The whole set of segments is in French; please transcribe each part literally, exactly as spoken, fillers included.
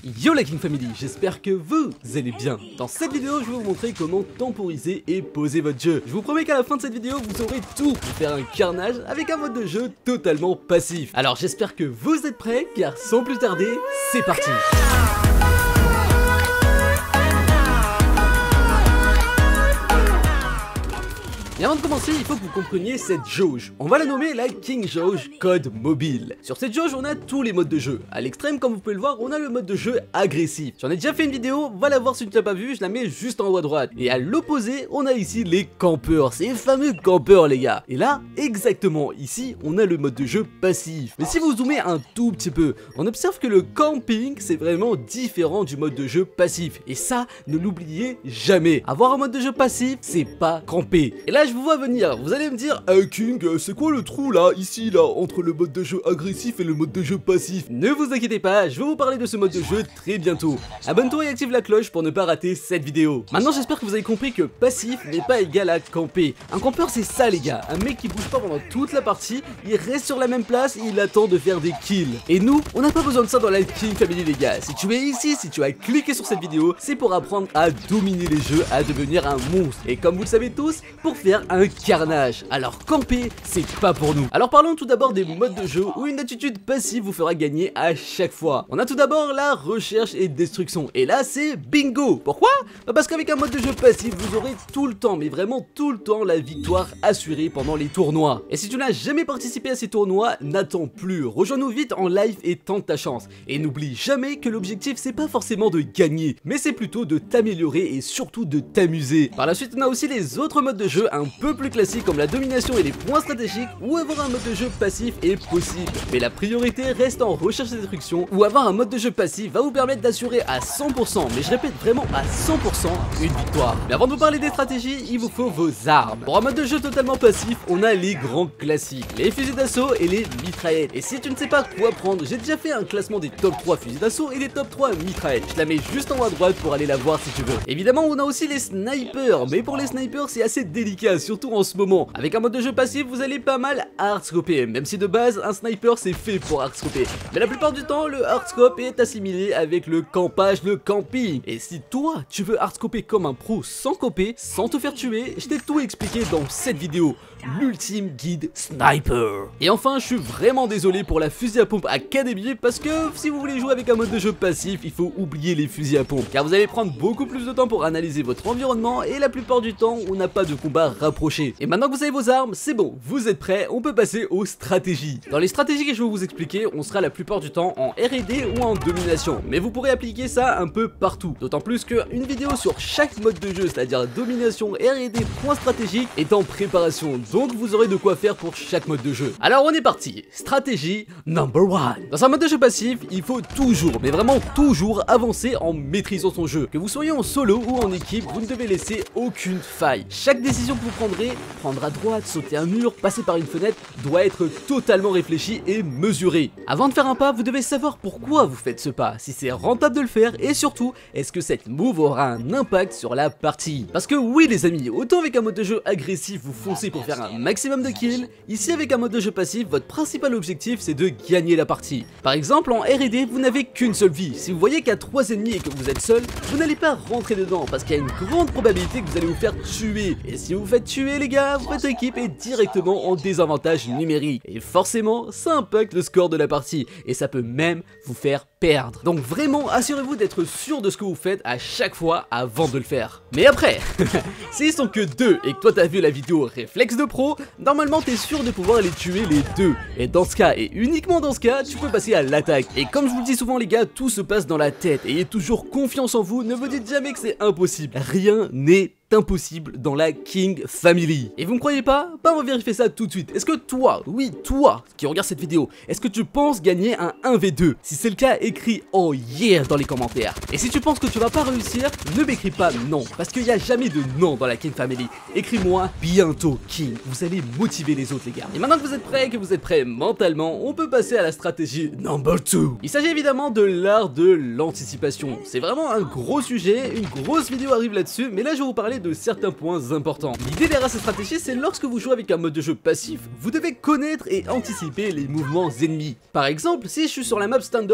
Yo la King Family, j'espère que vous allez bien. Dans cette vidéo, je vais vous montrer comment temporiser et poser votre jeu. Je vous promets qu'à la fin de cette vidéo, vous aurez tout pour faire un carnage avec un mode de jeu totalement passif. Alors j'espère que vous êtes prêts, car sans plus tarder, c'est parti. Et avant de commencer, il faut que vous compreniez cette jauge. On va la nommer la King Jauge Code Mobile. Sur cette jauge, on a tous les modes de jeu. À l'extrême, comme vous pouvez le voir, on a le mode de jeu agressif. J'en ai déjà fait une vidéo, va la voir si tu ne l'as pas vue, je la mets juste en haut à droite. Et à l'opposé, on a ici les campeurs, ces fameux campeurs les gars. Et là, exactement, ici, on a le mode de jeu passif. Mais si vous zoomez un tout petit peu, on observe que le camping, c'est vraiment différent du mode de jeu passif. Et ça, ne l'oubliez jamais. Avoir un mode de jeu passif, c'est pas camper. Et là, je vous vois venir, vous allez me dire hey King, c'est quoi le trou là, ici là, entre le mode de jeu agressif et le mode de jeu passif? Ne vous inquiétez pas, je vais vous parler de ce mode de jeu très bientôt. Abonne-toi et active la cloche pour ne pas rater cette vidéo. Maintenant j'espère que vous avez compris que passif n'est pas égal à camper. Un campeur c'est ça les gars, un mec qui bouge pas pendant toute la partie, il reste sur la même place et il attend de faire des kills. Et nous, on n'a pas besoin de ça dans la King Family les gars. Si tu es ici, si tu as cliqué sur cette vidéo, c'est pour apprendre à dominer les jeux, à devenir un monstre. Et comme vous le savez tous, pour faire un carnage. Alors camper, c'est pas pour nous. Alors parlons tout d'abord des modes de jeu où une attitude passive vous fera gagner à chaque fois. On a tout d'abord la recherche et destruction. Et là c'est bingo. Pourquoi? Bah parce qu'avec un mode de jeu passif, vous aurez tout le temps, mais vraiment tout le temps, la victoire assurée pendant les tournois. Et si tu n'as jamais participé à ces tournois, n'attends plus. Rejoins-nous vite en live et tente ta chance. Et n'oublie jamais que l'objectif c'est pas forcément de gagner, mais c'est plutôt de t'améliorer et surtout de t'amuser. Par la suite, on a aussi les autres modes de jeu un peu plus classiques comme la domination et les points stratégiques, ou avoir un mode de jeu passif est possible. Mais la priorité reste en recherche et destruction, où avoir un mode de jeu passif va vous permettre d'assurer à cent pour cent, mais je répète vraiment à cent pour cent, une victoire. Mais avant de vous parler des stratégies, il vous faut vos armes. Pour un mode de jeu totalement passif, on a les grands classiques, les fusils d'assaut et les mitraillettes. Et si tu ne sais pas quoi prendre, j'ai déjà fait un classement des top trois fusils d'assaut et des top trois mitraillettes. Je la mets juste en haut à droite pour aller la voir si tu veux. Évidemment, on a aussi les snipers, mais pour les snipers, c'est assez délicat, surtout en ce moment. Avec un mode de jeu passif, vous allez pas mal hardscoper, même si de base, un sniper c'est fait pour hardscoper. Mais la plupart du temps, le hardscope est assimilé avec le campage, le camping. Et si toi, tu veux hardscoper comme un pro sans coper, sans te faire tuer, je t'ai tout expliqué dans cette vidéo. L'ultime guide sniper. Et enfin, je suis vraiment désolé pour la fusil à pompe Academy, parce que si vous voulez jouer avec un mode de jeu passif, il faut oublier les fusils à pompe, car vous allez prendre beaucoup plus de temps pour analyser votre environnement, et la plupart du temps, on n'a pas de combat rapproché. Et maintenant que vous avez vos armes, c'est bon, vous êtes prêts, on peut passer aux stratégies. Dans les stratégies que je vais vous expliquer, on sera la plupart du temps en R et D ou en domination, mais vous pourrez appliquer ça un peu partout. D'autant plus qu'une vidéo sur chaque mode de jeu, c'est-à-dire domination, R et D, point stratégique, est en préparation. Donc vous aurez de quoi faire pour chaque mode de jeu. Alors on est parti. Stratégie number one. Dans un mode de jeu passif, il faut toujours, mais vraiment toujours avancer en maîtrisant son jeu. Que vous soyez en solo ou en équipe, vous ne devez laisser aucune faille. Chaque décision que vous prendrez, prendre à droite, sauter un mur, passer par une fenêtre, doit être totalement réfléchie et mesurée. Avant de faire un pas, vous devez savoir pourquoi vous faites ce pas, si c'est rentable de le faire, et surtout, est-ce que cette move aura un impact sur la partie. Parce que oui les amis, autant avec un mode de jeu agressif, vous foncez pour faire un maximum de kills, ici avec un mode de jeu passif, votre principal objectif c'est de gagner la partie. Par exemple en R et D, vous n'avez qu'une seule vie. Si vous voyez qu'il y a trois ennemis et que vous êtes seul, vous n'allez pas rentrer dedans parce qu'il y a une grande probabilité que vous allez vous faire tuer. Et si vous vous faites tuer les gars, votre équipe est directement en désavantage numérique. Et forcément, ça impacte le score de la partie. Et ça peut même vous faire perdre. Donc vraiment, assurez-vous d'être sûr de ce que vous faites à chaque fois avant de le faire. Mais après, s'ils sont que deux et que toi t'as vu la vidéo réflexe de pro, normalement t'es sûr de pouvoir les tuer les deux. Et dans ce cas, et uniquement dans ce cas, tu peux passer à l'attaque. Et comme je vous le dis souvent les gars, tout se passe dans la tête. Ayez toujours confiance en vous, ne vous dites jamais que c'est impossible. Rien n'est impossible dans la King Family. Et vous me croyez pas? Bah on va vérifier ça tout de suite. Est-ce que toi, oui toi, qui regarde cette vidéo, est-ce que tu penses gagner un un v deux? Si c'est le cas, écris oh yeah dans les commentaires. Et si tu penses que tu vas pas réussir, ne m'écris pas non, parce qu'il n'y a jamais de non dans la King Family. Écris-moi bientôt King, vous allez motiver les autres les gars. Et maintenant que vous êtes prêts, que vous êtes prêts mentalement, on peut passer à la stratégie number two. Il s'agit évidemment de l'art de l'anticipation. C'est vraiment un gros sujet, une grosse vidéo arrive là-dessus, mais là je vais vous parler de certains points importants. L'idée derrière cette stratégie, c'est lorsque vous jouez avec un mode de jeu passif, vous devez connaître et anticiper les mouvements ennemis. Par exemple, si je suis sur la map standoff et que je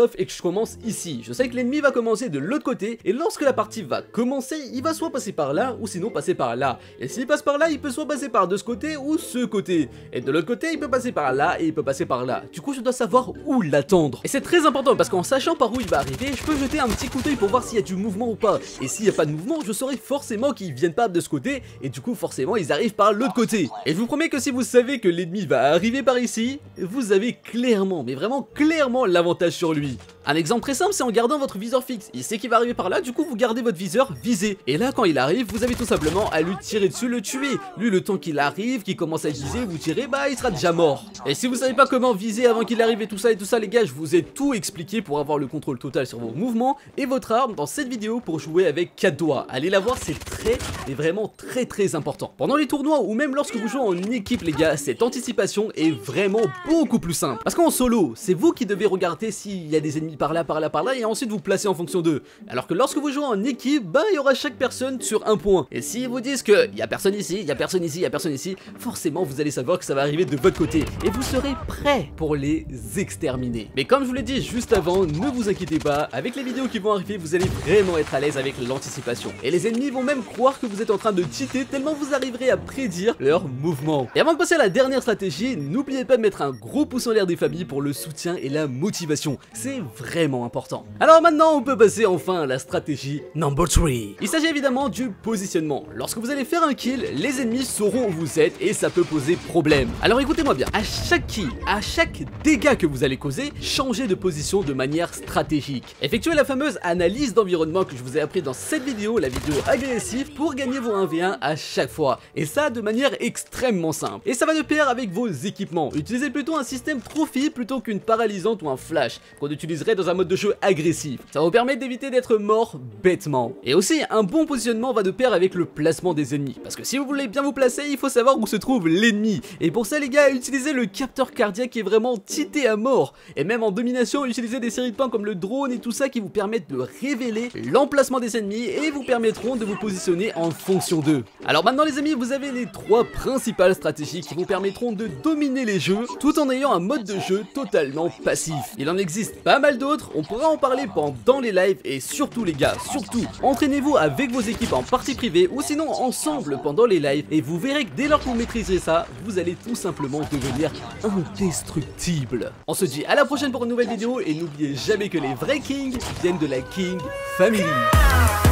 commence ici. Je sais que l'ennemi va commencer de l'autre côté, et lorsque la partie va commencer, il va soit passer par là, ou sinon passer par là. Et s'il passe par là, il peut soit passer par de ce côté, ou ce côté. Et de l'autre côté, il peut passer par là, et il peut passer par là. Du coup, je dois savoir où l'attendre. Et c'est très important, parce qu'en sachant par où il va arriver, je peux jeter un petit coup d'œil pour voir s'il y a du mouvement ou pas. Et s'il n'y a pas de mouvement, je saurai forcément qu'ils viennent pas de ce côté, et du coup, forcément, ils arrivent par l'autre côté. Et je vous promets que si vous savez que l'ennemi va arriver par ici, vous avez clairement, mais vraiment clairement l'avantage sur lui. Un exemple très simple, c'est en gardant votre viseur fixe. Il sait qu'il va arriver par là, du coup vous gardez votre viseur visé. Et là quand il arrive, vous avez tout simplement à lui tirer dessus, le tuer. Lui le temps qu'il arrive, qu'il commence à viser, vous tirez, bah il sera déjà mort. Et si vous savez pas comment viser avant qu'il arrive et tout ça et tout ça les gars, je vous ai tout expliqué pour avoir le contrôle total sur vos mouvements et votre arme dans cette vidéo pour jouer avec quatre doigts. Allez la voir, c'est très et vraiment très très important. Pendant les tournois ou même lorsque vous jouez en équipe les gars, cette anticipation est vraiment beaucoup plus simple. Parce qu'en solo, c'est vous qui devez regarder s'il y a des ennemis par là, par là, par là et ensuite vous placez en fonction d'eux. Alors que lorsque vous jouez en équipe, bah il y aura chaque personne sur un point. Et s'ils vous disent que il y a personne ici, il y a personne ici, il y a personne ici, forcément vous allez savoir que ça va arriver de votre côté et vous serez prêt pour les exterminer. Mais comme je vous l'ai dit juste avant, ne vous inquiétez pas, avec les vidéos qui vont arriver, vous allez vraiment être à l'aise avec l'anticipation. Et les ennemis vont même croire que vous êtes en train de cheater tellement vous arriverez à prédire leurs mouvements. Et avant de passer à la dernière stratégie, n'oubliez pas de mettre un gros pouce en l'air des familles pour le soutien et la motivation. C'est vraiment important. Alors maintenant on peut passer enfin à la stratégie number trois. Il s'agit évidemment du positionnement. Lorsque vous allez faire un kill, les ennemis sauront où vous êtes et ça peut poser problème. Alors écoutez-moi bien, à chaque kill, à chaque dégât que vous allez causer, changez de position de manière stratégique. Effectuez la fameuse analyse d'environnement que je vous ai appris dans cette vidéo, la vidéo agressive, pour gagner vos un v un à chaque fois. Et ça de manière extrêmement simple. Et ça va de pair avec vos équipements. Utilisez plutôt un système trophy plutôt qu'une paralysante ou un flash qu'on utiliserait dans un mode de jeu agressif. Ça va vous permettre d'éviter d'être mort bêtement. Et aussi, un bon positionnement va de pair avec le placement des ennemis. Parce que si vous voulez bien vous placer, il faut savoir où se trouve l'ennemi. Et pour ça les gars, utilisez le capteur cardiaque qui est vraiment cheaté à mort. Et même en domination, utilisez des séries de points comme le drone et tout ça qui vous permettent de révéler l'emplacement des ennemis et vous permettront de vous positionner en fonction d'eux. Alors maintenant les amis, vous avez les trois principales stratégies qui vous permettront de dominer les jeux tout en ayant un mode de jeu totalement passif. Il en existe pas mal d'autres, on pourra en parler pendant les lives et surtout les gars, surtout, entraînez-vous avec vos équipes en partie privée ou sinon ensemble pendant les lives et vous verrez que dès lors que vous maîtriserez ça, vous allez tout simplement devenir indestructible. On se dit à la prochaine pour une nouvelle vidéo et n'oubliez jamais que les vrais kings viennent de la King Family.